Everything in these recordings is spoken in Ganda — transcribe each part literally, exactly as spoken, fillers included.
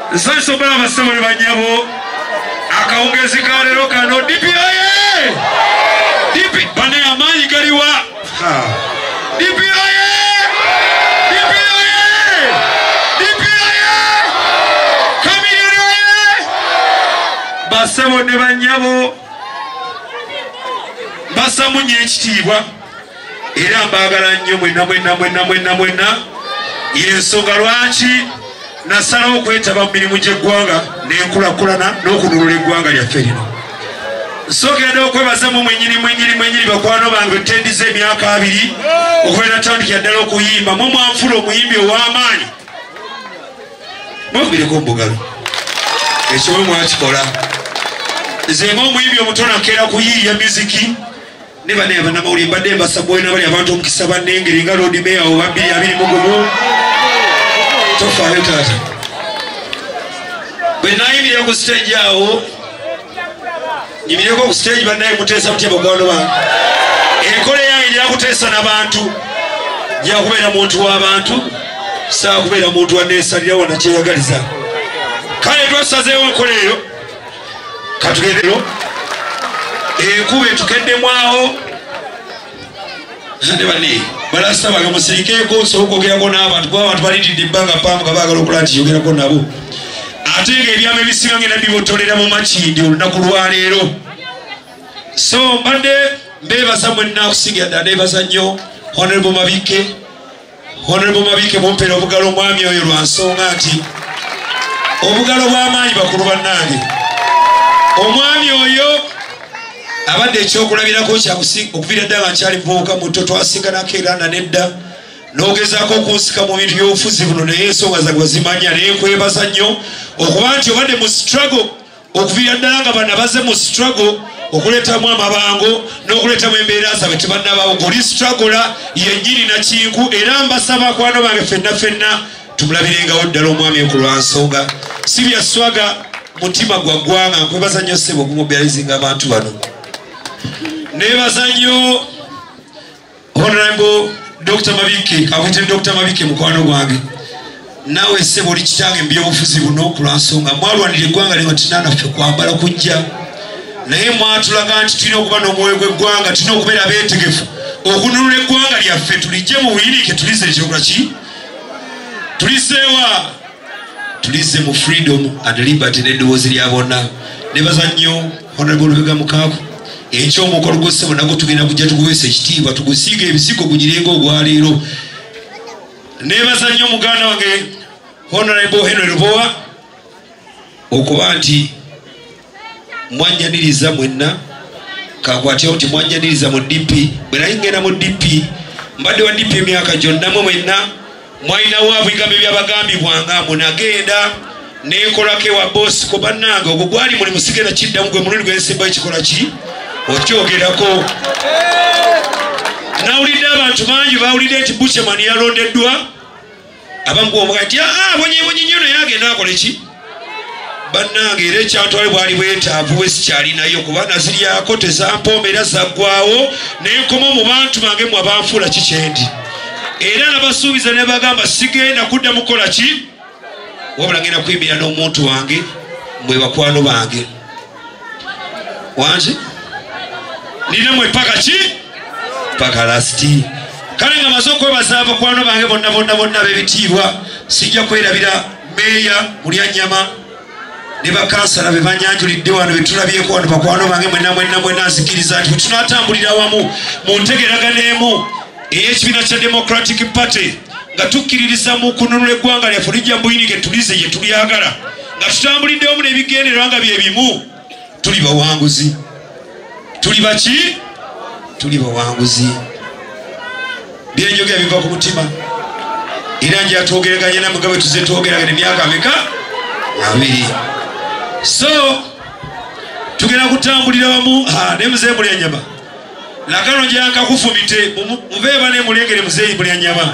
Nsanyusa bala basemo ne banyabo akawungezi ka leero kano D P oye D P bane amaanyi galiwa D P oye D P oye D P oye Kamiliyoni oye basemo ne banyabo basamunye ekitiibwa era mbaagala nnyo mwenna mwenna mwenna mwenna mwenna y'ensonga lwaki nasalawo okwetaba mu mirimu gy'eggwanga n'enkulakulana n'okununula eggwanga lyaffe lino. Nsogenda okwebaza mu mwenyini mwenyini mwenyini bakwano bange tendiza emyaka abiri okubeera tandikira ddala okuyimba mu mwanfula omuyimbi ow'amaanyi mwekubireko mbugalo ekyo bwe mwakikola nze ng'omuyimbi omutono akeera kuyiiya musiki ne bane abanamawulire mbadde mbasabwena bali abantu omukisa bannengeri nga Lord Mayor owa bbiri abiri mu gumu tofaayo taata bwe nayimirira ku stage awo nyimireko ku stage bannaye muteesa mutya bakwano bange enkola yange njira kuteesa n'abantu njira kubeera muntu w'abantu saa kubeera muntu wanneesalira wana kyeyagaliza kale twasazeewo enkola eyo katugendero enkuba etukeddemu awo ne bane balasita bange musirikeeko nsobola okwogerako n'abantu kuba abantu balitidde ebbanga paamu nga baagala okulaba nti yogerako nabo ate nga ebyama ebisinga ngenda bibotolera mu makindi olunaku lwaleero. So mbadde mbeebaza mwenna okusingira ddala neebaza nnyo Honorable Mabike Honorable Mabike mumpeera obugalo omwami oyo lwa nsonga nti obugalo bw'amaanyi bakulu bannange omwami oyo abadde ekyokulabirako okuviira ddala nga nkyali muvubuka muto twasinganako era nedda n'ogezaako okunsika mu bintu by'obufuzi buno naye ensonga zange wazimanya naye nkwebaza nnyo okuba nti obadde mu struggle okuviira ddala nga bana baze mu struggle okuleetamu amabango n'okuleetamu embeera zaabwe tebannabawo ng'oli struggula yennyini nakinku era mbasaba akwano bange ffenna ffenna tumulabirengawo ddala omwami ku lwa nsonga si byaswaga mutima gwa ggwanga nkwebaza nnyo ssebo okumubyalizinga abantu bano. Nebaza nnyo Honorable Doctor Mabike akwete Doctor Mabike mukwano gwange nawe ssebo oli kitange mu by'obufuzi buno ku lwa nsonga mwalwanira eggwanga lino tinanaffe kwambala kujja naye mwatulaga nti tulina okuba n'omwoyo gw'eggwanga tulina okubeera beetegefu okununula eggwanga lyaffe tulijje mu buyiriike tulize ekyokola ki tuliseewa tulize mu freedom and liberty n'eddoboozi lya bonna. Nebaza nnyo Honorable Lubega Mukaaku ekyomukolo gw'ossebo nagwo tugenda kujja tuguweesa ekitiibwa tugusiiga ebisigo gugirenga ogwaleero. Nebaza nnyo muganda wange Honorable Henry Lubowa okuba nti mwanjaniriza mwenna kakwatyawo nti mwanjaniriza mu D P bwe naye ngenda mu D P mbadde wa D P emyaka gyonna mwe mwenna mwalinawo abigambo ebyabagambibwanga munagenda nenkolako ewa bosi ko bannange ogwo gwali muli musigenda kiddamu gwe mulundi gwensimbayo kikola ki okyogerako. Nawulidde abantu bangi bawulidde nti Buchaman yalondeddwa abamu gwomuga nti aa bonyebonyi nnyo naye agenda akole ki bannange era ekyantwale bwali bwetaavu bwe sikyalinayo kuba naziryako tezampomba era zaggwawo nenkoma mu bantu bange mwe abanfuula kikyendi era nabasuubiza ne bagamba sigenda kudda mukola ki wabula ngenda kuyimbira n'omuntu wange mwe bakwano bange wange nina mwe paka ki paka lasti kale nga maze okwebaza abakwano bange bonna bonna bonna b'ebitiibwa sijja kwerabira meeya Mulyanyama ne bakansala be banyanjulidde wano be tulabyeko wano bakwano bange mwenna mwenna mwenna nzikiriza nti tunatambulira wamu mu ntegeragano emu ey'ekibiina kya Democratic Party nga tukkiririza mu kununula eggwanga lyaffe lijja mu buyinike tulize gye tulyagala nga tutambulidde wamu n'ebigendererwa nga bye bimu tuli bawanguzi tuli baki tuli bawanguzi byenjogera biva ku mutima era nja twogeraganye na mugabe tuze twogeragane emyaka ameka abiri. So tugenda kutambulira wamu ne muzeeyi Mulyanyama nakano njanka kufumite mubeeba ne mulengere muzeeyi Mulyanyama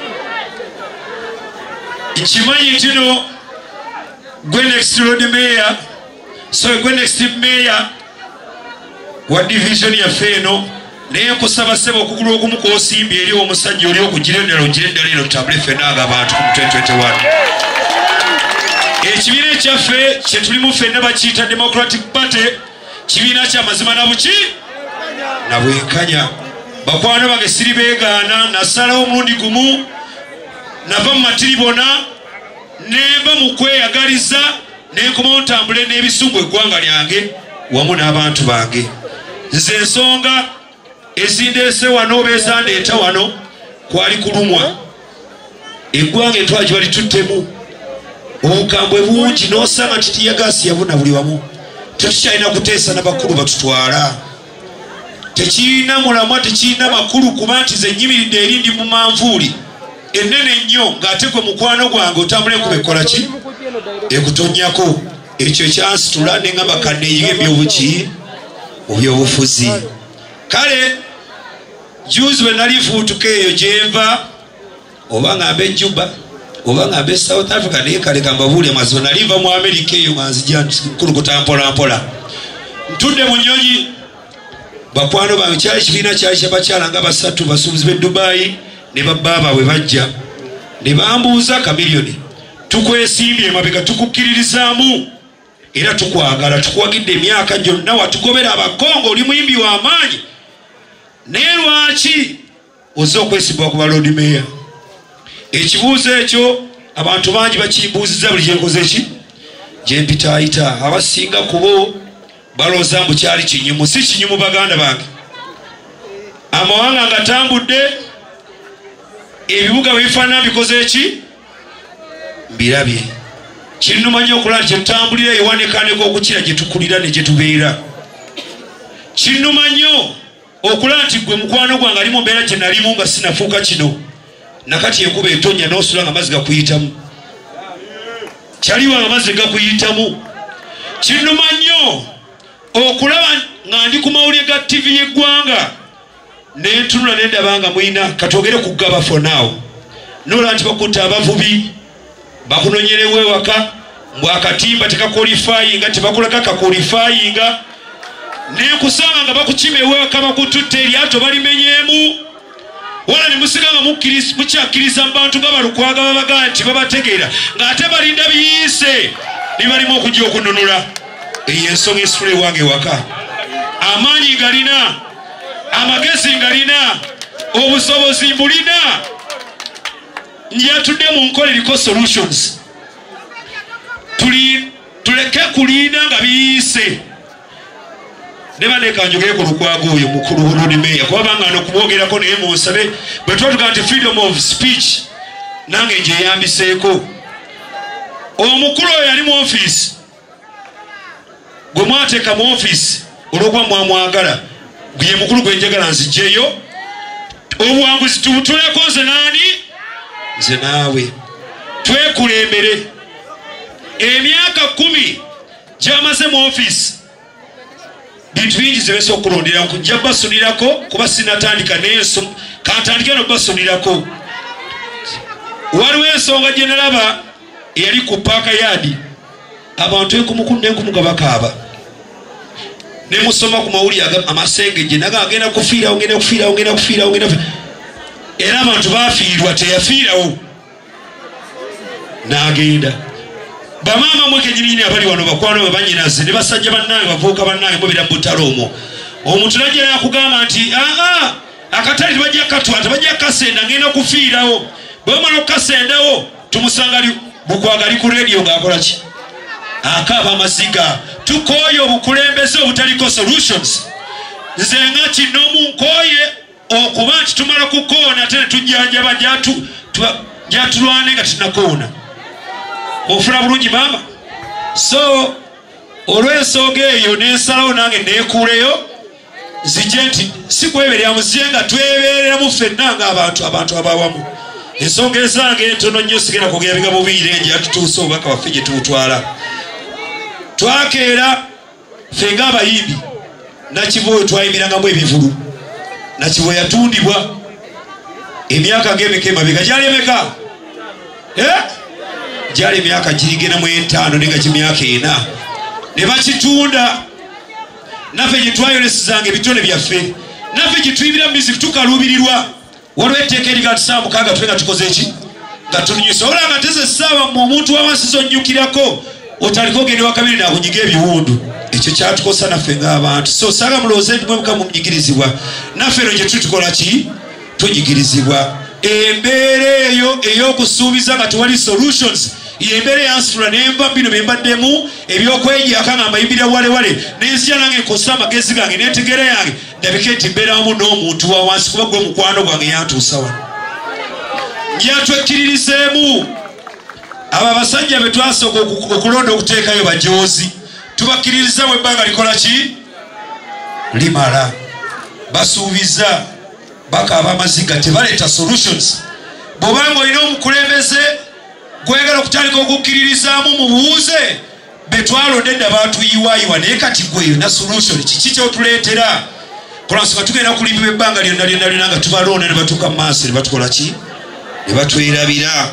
nkimanyi ntino gwe next Lord Mayor so gwe next Mayor wa division yaffe eno naye nkusaba ssebo okugulu okumu kw'osimbi eri omusajja oli okugira eddala ogira eddala eno tutambule ffenna nga abantu ku twenty twenty-one ekibiina ekyaffe kye tulimu ffenna bakiyita Democratic Party kibiina kya mazima na buki na bwenkanya. Bakwano bange siri beegaana nasalawo omulundi gumu nava mu matiribona nemba mu kweyagaliza nenkomawo ntambule n'ebisungu eggwanga lyange wamu n'abantu bange. Nze ensonga ezindeese wano oba ezandeeta wano kwali kulumwa. Eggwanga entwagi bali tuttemu obukambwe bungi n'osanga nti tiyagasi yabuna buli wamu. Tetukyalina kuteesa n'abakulu batutwala. Tekirina mulamwa tekirina makulu kuba nti ze nnyimiridde eri ndi mu manvuuli ennene ennyo ng'ate gwe mukwano gwange otambula enkuba ekola ki ekutonnyako. Ekyo ekyansitula ne ngamba kanneeyiga ebyobuki ebyobufuzi. Kale juzi bwe nali fuutuka eyo gye nva oba ng'ambe Juba oba ng'ambe South Africa naye kale kambabuuli amazima nali nva mu Amerika eyo nga nzija nkulukuta mpola mpola. Ntudde mu nnyonyi bakwano bange kyali kibiina kyali kyabakyala nga basatu basuubuzi b'e Dubai ne babbaaba bwe bajja ne bambuuza kamiliyoni tukwesimbye emabega tukukkiririzaamu era tukwagala tukuwagidde emyaka gyonna watugobera abakongo oli muyimbi w'amaanyi naye lwaki oze okwesimbwa ku baloodi meeya. Ekibuuzo ekyo abantu bangi bakimbuuziza buli gye nkoze ki gye mpitaayita. Abasinga kubo balooza mbu kyali kinyumu. Si kinyumu baganda bange. Amawanga ngatambudde ebibuga bifaanana bikoze ki mbirabye. Kinnuma nnyo okulaba gye tutambulira ewanekaaneka okukira gye tukulira ne gye tubeera. Kinnuma nnyo okulaba nti gwe mukwano gwange ali mu mbeera gye nalimu nga sinafuuka kino nakati enkuba etonnya n'osula nga amazzi gakuyitamu. Kyaliwo nga amazzi gakuyitamu. Kinnuma nnyo okulaba nga ndi ku mawulire ga T V y'eggwanga nentunula nendaba nga mulina katwogere ku gaba for now nola nti bakutta abavubi bakunonyerewo ewaka mbw akatimba tekakolifayinga tebakulaga kakolifayinga nenkusanga nga bakukima ewewaka bakututte eryato balimenyeemu wala ne musiga nga mukyakkiriza mu bantu nga balukwaga babagaa nti babategeera ng'ate balinda biyiise nibalimu okujja okununula. Eyo ensonga esitula ewange waka. Amaanyi galina, amagezi galina, obusobozi bulina. Njatudde mu nkola eriko solutions. Tuli tuleke kulinda nga biyiise. Ne baneka njogere ku lukwago oyo mukulu w'olundi meeya kuba ngano kumwogerako naye munsabe bwe twatuga nti freedom of speech nange nje yambiseeko. Omukulu oyo yali mu office gwe mwateeka mu office olw'okuba mwamwagala gwe mukulu gwe njagala nzijjeyo obuwanguzi tubutuleko nze naani nze naawe twekulembere. Emyaka kumi gyamaze mu office bintu bingi zebeesa okulondera nkujja basunirako kuba sinatandika n'enso kantandike no basunirako. Waliwo ensonga gye nalaba eyali ku paaka yaadi abantu enkumukulu n'enkumu nga bakaaba ne musoma ku mawulire amasengejje naga agenda kufiirawo ngenda kufiirawo ngenda kufiirawo ngenda era abantu baafiirwa teyafiirawo n'agenda. Bamaama mwekenyini abali wano bakwano banyinaze ne basajja bannange bavuuka bannange mubira mu butalo omwo omuntu najja yakugamba nti aa akatali tebajja katwala tebajja kasenda ngenda kufiirawo bwe bamala okukasendawo tumusanga bukwaga ali ku radio ng'akola ki akaaba amaziga. Tukooye obukulembeze obutaliko solutions. Nze nga kino munkooye okuba nti tumala kukoona ate ne tujjanjaba gyatulwane nga tunakoona. Ofuna bulungi maama. So olw'ensonga eyo nensalawo nange neekuuleyo nzije nti si kweberera muziye nga twebereramu ffenna ng'abantu abantu abawamu. Ensonga ezange entono nnyo sigenda kwogera bigambo biyire nje atutuuse obubaka waffe gye tuwutwala. Twakeera ffe ng'abayimbi Nakivuyo twayimirangamu ebivulu. Nakivuyo yatundibwa emyaka ng'emeka emabega gyali emeka eh gyali emyaka girigenda mu etaano nenga kimyaka ena ne bakitunda. Naffe gye twayolesezanga ebitone byaffe naffe gye tuyimira mu music tukaluubirirwa. Waliwo etteeka eriga tusaa mukaaga tufe nga tukoze eki gatunyusa ola ngateze sawa mu muntu wawansizo nyukirako otaliko gende wakabiri na kunyiga ebiwundu ekyo kyatukosa naffe ng'abantu so saga muloze ndimwe muka munyigirizibwa naffe ero gye tutukola ki tunyigirizibwa embeera eyo ey'okusuubiza nga tewali solutions yembeera yansitula nenva bino bembaddemu ebyokwejjaka nga mbayimbira walewale nenzija nange nkosa amagezi gange n'entegeera yange ndabika nti mbeera wamu n'omuntu wa wansi kuba gwe mukwano gwange yantuusa wano njatwekkiririzeemu abo abasajja be twasooka okulonda okuteekayo bajoozi tubakkiririza mu ebbanga likola ki limala basuubiza bakaaba amaziga tebaleeta solutions bw'obanga olina omukulembeze gwegala okutandika okukkiririzaamu mubuuze betwalonde edda baatuyiwaayiwa naye kati gweyo na solution kiki kyotuleetera kolansonga tugenda kulimba ebbanga lyonna lyonna lyonna nga tubalonda ne batuuka mu maaso ne batukola ki ne batwerabira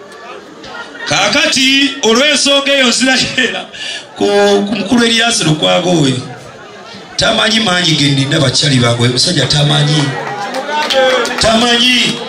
kaakati olw'ensonga eyo nziraera ku mukulu Erias Lukwago oyo tamanyi maanyi ge ndina bakyali bange omusajja tamanyi tamanyi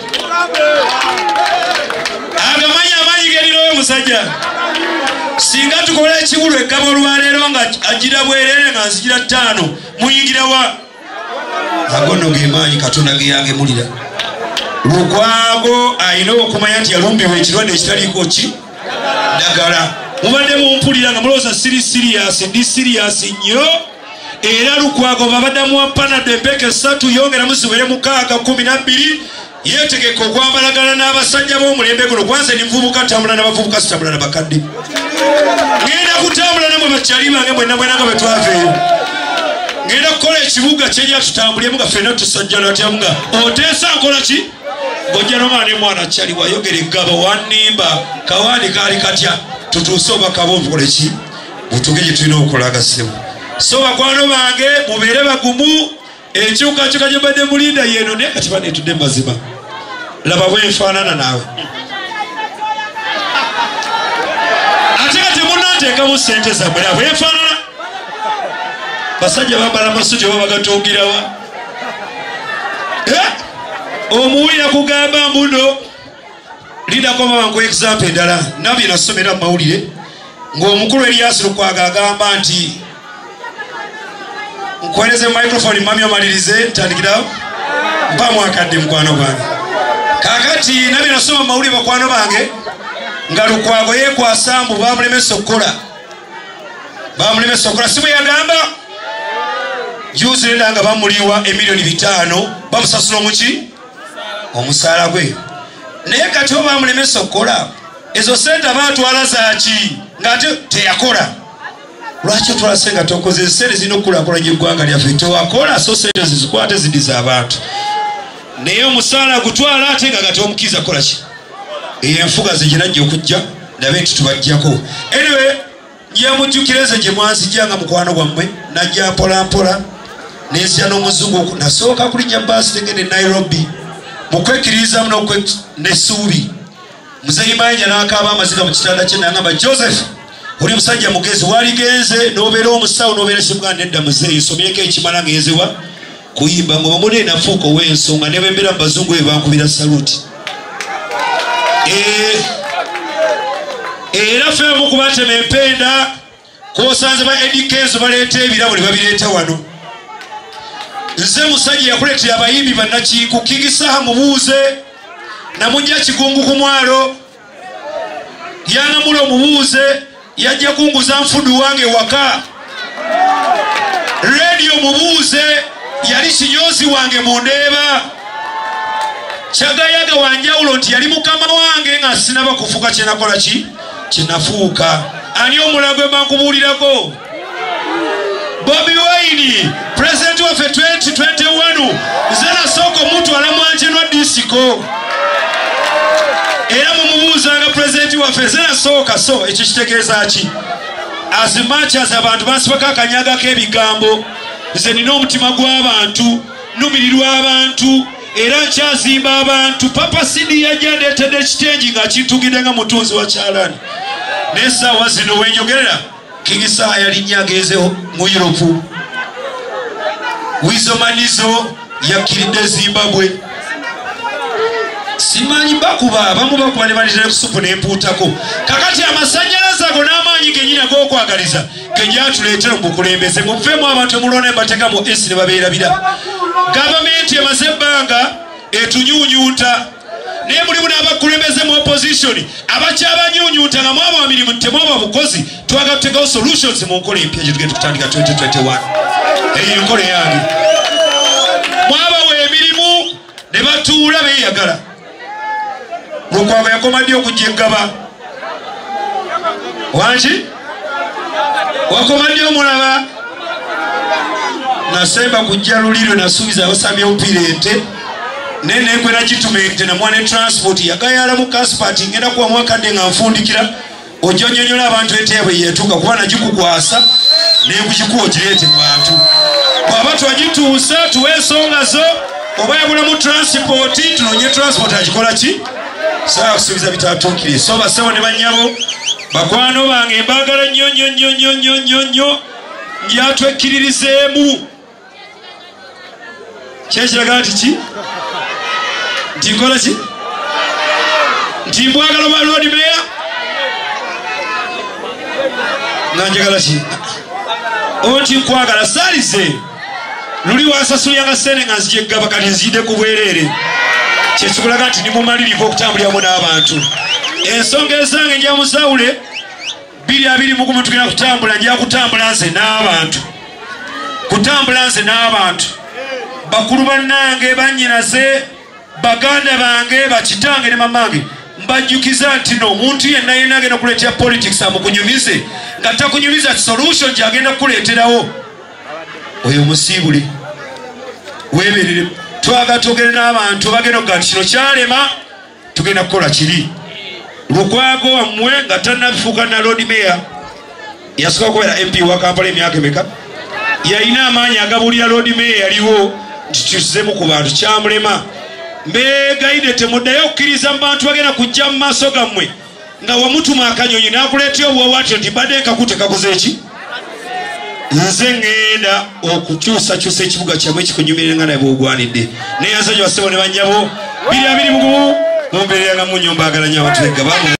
agamanyi amaanyi ge ndina oyo musajja singa tukola ekiwulu eggaba olwaleero nga agira bwerere nga nzigira ttaano muyingira wa agono ge maanyi Katonda ge yangemulira Lukwago ayina okumanya nti yalumbibwa ekirwadde ekitaliiko ki ddagala mubadde mumpulira nga mulowooza siri sirias ndi sirias nnyo era Lukwago babaddamu wa panado empeka esatu yongeramu ziwere mukaaga kumi na bbiri yeetegeka okwambalagana n'abasajja b'omulembe guno kwanze ni muvubuka tambula n'abavubuka sitambula n'abakadde ngenda kutambula namwe bakyali bange mwenna mwena nga bwe twaveeyo ngenda kukola ekibuga kyejja tutambulemu nga ffenna tusajjala atyamu nga oteesa nkola ki gojja nomaane mwana kyali wayogera eggaba wannimba kawaani kaali katya tutuuse obakabo obukole ki butuge gye tulina okukolaga ssebo so bakwano bange mubeere bagumu enkyukakyuka gye mbadde mulinda yeeno naye kati baneetudde mazima laba bwenfaanana naawe ate nga temunanteekamu ssente zammwe laba bwenfaanana basajja bambala amasuti oba bagatungirawa omuwulira kugamba mbuno lidako mabanku example endala nabye nasomera mu mawulire ng'omukulu Erias Lukwago agamba nti nkuweereze microphone mami omalirize ntandikirawo mpa mwakadde mukwano gwange kaakati nabye nasoma mu mawulire bakwano bange nga Lukwago yeekwasa mbu bamulemesa okukola bamulemesa okukola si bwe yagamba juzi nenda nga bamuliwa emiliyoni bitaano bamusasula omuki omusaala gwe naye kati oba bamulemesa okukola ezo sente baatwala zaaki ng'ate teyakola lwaki otwalase nga tokoze sente zirina okukulaakulanya eggwanga lyaffe tewakola so sente zizikwate zidiza abantu naye omusaala gutwala ate nga gate omukkiriza kola ki enfuga zeginajja okujja nabe nti tubajjako anyway njemujjukireze gye mwanzijja nga mukwano gwammwe najja mpolampola nenzija n'omuzungu nasooka kulinnya baasi tegende Nairobi mukwekkiririzaamu n'essuubi muzeeyi Mayanja n'akaaba amaziga mu kitanda kye nangamba Joseph oli musajja mugezi waligenze n'obeera omusawo n'obeera simuganda nedda muzeeyi nsomyeko ekimala ngenzewa kuyimba ngo bamune nafuuka ow'ensonga ne bembeera mu bazungu be bankubira saluti era ffe bamu kubatema empenda k'osanze ba edikezo baleeta ebirabo ne babireeta wano nze musajja yakuleetera abayimbi bannakiiko kigisaha mubuuze namujja kigungu ku mwalo yangamula omubuuze yajja kunguza nfudu wange waka radio mubuuze yali kinyozi wange mundeeba kyagayaga wanjawulo nti yali mukama wange nga sinaba kufuuka kyenakola ki kyenafuuka ani omulago ebankubuulirako Bobi Wine president waffe twenty twenty-one nze nasooka omutwala mwanjenwa disiko era mumubuuzanga president waffe nze nasooka so ekyo kitegeeza ki as much as abantu bansibako akanyagako ebigambo nze nina omutima gw'abantu numirirwa abantu era nkyazimba abantu papa sidi yajja ndeetedde ekitengi ng'akintugidde nga mutunzi wa kyalaani n'essaawa zino wenjogerera Kigisaha yalinnya ageze mu Europe Wizomanizo yakiridde Zimbabwe simanyi bakuba abamu bakuba ne balitera kusupu n'empuutako kakati amasanyalaze ago n'amaanyi genyina g'okwagaliza genjatuleetera mu bukulembeze muvemu abantu mulone bategamu esi ne babeerabira gavumenti emaze ebbanga etunyuunyuuta naye mulimu n'abakulembeze mu opposition abakyabanyuunyuuta nga mwaba mirimu temwaba bukozi twagala tutegawo solutions mu nkola empya gye tugenda kutandika twenty twenty-one eyo enkola yange mwabawa emirimu ne batuula beeyagala Lukwago yakoma ddi okujja eggaba wangi wakoma ddi omulaba nasemba kujja lulirwe nasuubiza abasamya omupiira ente nenekwe nagituma ente namwana etransport yagayala mu kasipati ngenda kuwa mwakadde nga nfundikira ojja onyonyola abantu ente yabwe yeetuuka kuba nagikukwasa nekukikuwa ogireete mu bantu bwaba twagituusa tuwe ensonga zo oba yabulamu transport tunonye transport agikola ki saa kusuubiza bitatuukire so basewo ne bannyabo bakwano bange mbaagala nnyo nnyo nnyo nnyo nnyo nnyo nnyo njatwekkiririzeemu kyekiraga nti ki nti nkola ki nti mbwagala ba Lord Mayor nga njagala ki oti nkwagala saalize luli wansasuliranga sente nga nzija eggaba kati nziyidde ku bwereere kyekikulaga nti nimumaliriko okutambuliramu n'abantu ensonga ezange nja musawule bbiri abiri mu gumu tugenda kutambula nja kutambula nze n'abantu kutambula nze n'abantu bakulu bannange bannyinaze baganda bange bakitange ne mamange mbajjukiza nti no omuntu yenna yenna agenda kuleetera politics amukunyumize nga takunyumiza solution gyagenda kukuleeterawo oyo musiibule weeberere twagala twogere n'abantu bagenda okuga nti kino kyalema tugenda kukola kiri Lukwago wammwe nga tannabifuuka na Lord Mayor yasooka okubeera M P wa Kampala emyaka emeka yalina amaanyi agabuulira Lord Mayor yaliwo nti tuzzemu ku bantu kyamulema mbeegayide temuddayo okukkiriza mu bantu bagenda kujja mu maaso gammwe nga wamutuma akanyonyi n'akuleetera obuwawaatiro nti badde nkakute kakoze eki nze ŋŋenda okukyusakyusa ekibuga kyammwe ekikunyumirira nga naye bwogwanidde naye nsonyi basebo ne bannyabo biri abiri mugumu mumbeerera nga munyombaagala nnyo abantu beggabamu